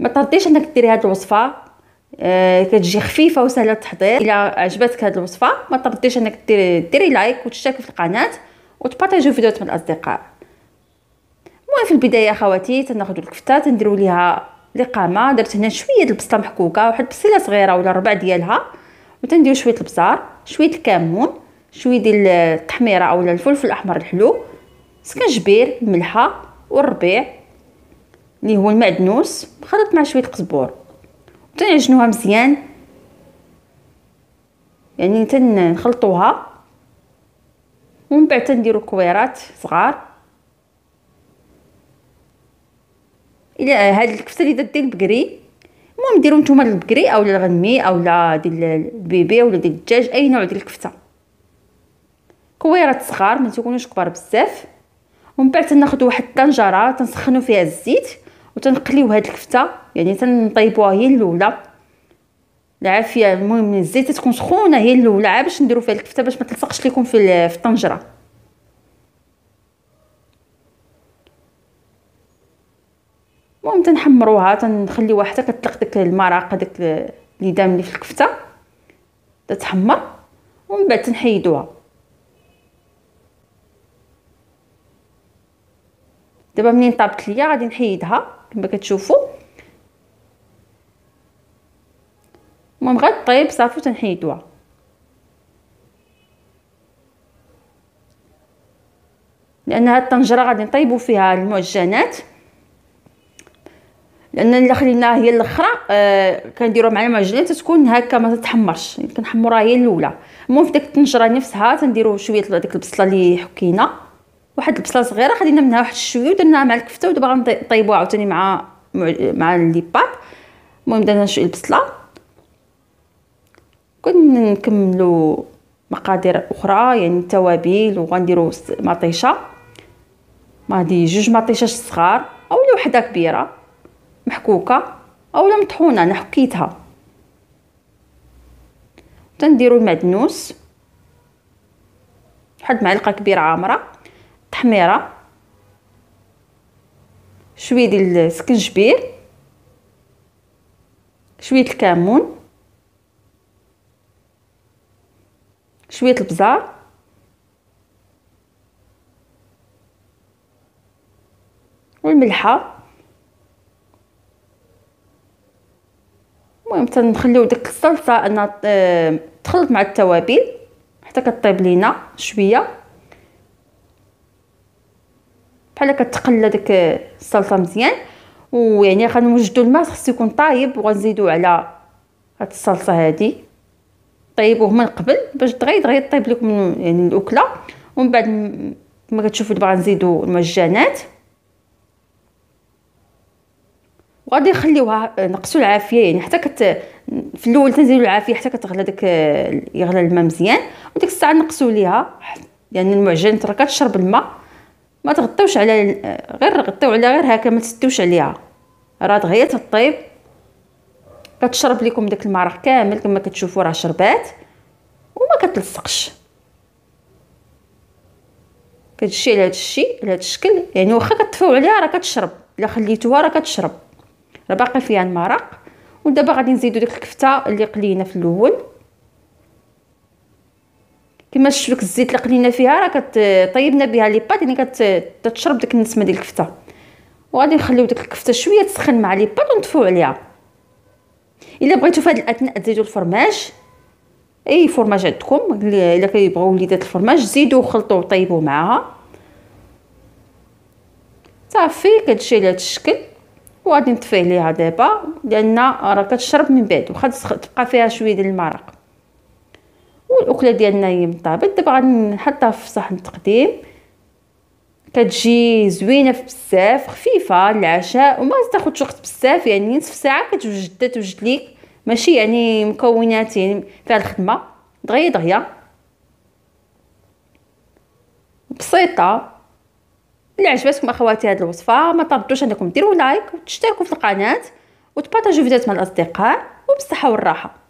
ما ترديش انك ديري هذه الوصفه. كتجي خفيفه وسهله التحضير. الا عجبتك هذه الوصفه ما ترديش انك ديري لايك وتشتركي في القناه وتبارطاجيو فيديوهات مع الاصدقاء. المهم في البدايه اخواتي تناخذوا الكفته تنديروا ليها لقامه. درت هنا شويه البصله محكوكه، واحد البصيله صغيره ولا ربع ديالها، وتنديروا شويه البزار، شويه الكمون، شويه ديال التحميره اولا الفلفل الاحمر الحلو، سكنجبير، الملحه والربيع اللي هو المعدنوس، مخلط مع شويه القزبور، وتنعجنوها مزيان. يعني تنخلطوها ومن بعد تنديروا كويرات صغار. الى هاد الكفته اللي درت ديال البقري، المهم ديروا نتوما البقري اولا الغنمي اولا ديال البيبي اولا ديال الدجاج، اي نوع ديال الكفته. كويرات صغار ما تكونوش كبار بزاف. ومن بعد تناخذ واحد الطنجره تنسخنوا فيها الزيت وتنقليو هاد الكفته، يعني تنطيبوها هي الاولى العافيه. المهم الزيت تكون سخونه هي الاولى عا باش نديروا فيها الكفته باش ما تلصقش لكم في الطنجره. المهم تنحمروها تنخليوها حتى كتطلق داك المرق داك اللي دام لي في الكفته تتحمر، ومن بعد تنحيدوها. دابا منين طابت ليا غادي نحيدها كما كتشوفوا. المهم غطيب صافي تنحيدوها. لان هاد الطنجره غادي نطيبوا فيها المعجنات، لان الا خليناها هي الاخرى كنديروها مع المعجنات تكون هكا ما تتحمرش، يعني كنحمروها هي الاولى. المهم في ديك الطنجره نفسها تنديروا شويه ديك البصله اللي حكينا، واحد البصله صغيره خدينا منها واحد شويه ودرناها مع الكفته، ودابا غنطيبوها عاوتاني مع ليباط. المهم درنا شويه البصله. كنكملوا مقادير اخرى يعني التوابل، وغنديروا مطيشه، هادي جوج مطيشات صغار اولا وحده كبيره محكوكه اولا مطحونه انا حكيتها. تنديروا المعدنوس واحد معلقه كبيره عامره، تحميره، شويه ديال السكنجبير، شويه الكمون، شويه البزار، والملحه. المهم تنخليو ديك الصلصه انها تخلط مع التوابل حتى كطيب لينا شويه بحال كتقلى ديك الصلصه مزيان. ويعني غنوجدوا الماء خصو يكون طايب، وغنزيدوا على هاد الصلصه هادي طيبوه من قبل باش دغيا طيب لكم يعني الاكله. ومن بعد كما كتشوفوا دابا غنزيدوا المعجنات وغادي نخليوها نقصوا العافيه، يعني حتى في الاول تنزيدوا العافيه حتى كتغلى داك يغلى الماء مزيان، وديك الساعه نقصوا ليها يعني المعجن راه كتشرب الماء. ما تغطيوش على غير غطيو على غير هكا، ما تسدوش عليها، راه دغيا تطيب كتشرب لكم داك المرق كامل كما كتشوفوا راه شربات وما كتلصقش. كتجي على هذا الشيء على هذا الشكل، يعني واخا كطفيو عليها راه كتشرب، الا خليتوها راه كتشرب، راه باقي فيها المرق. ودابا غادي نزيدو ديك الكفته اللي قلينا في الاول كما شفتوا داك الزيت اللي قلينا فيها راه كطيبنا بها لي بات، يعني كتشرب ديك النسمه ديال الكفته. وغادي نخليو ديك الكفته شويه تسخن مع لي بات ونطفيو عليها. الا بغيتو في هذا الاثناء تزيدوا الفرماج، اي فرماج عندكم الا كيبغيو وليدات الفرماج زيدوا وخلطوا وطيبوا معها صافي. كتجي على هذا الشكل وغادي نطفيه ليها دابا لان راه كتشرب من بعد واخا تبقى فيها شويه ديال المرق. والاكله ديالنا هي طابت. دابا غادي نحطها في صحن التقديم. كتجي زوينه بزاف، خفيفه للعشاء وما تاخذش وقت بزاف، يعني نصف ساعه توجد ليك، ماشي يعني مكونات يعني فيها الخدمه دغيا بسيطه. الا عجبتكم اخواتي هذه الوصفه ما تردوش انكم ديروا لايك وتشتركوا في القناه وتبارطاجيو فيديوهات مع الاصدقاء، وبالصحه والراحه.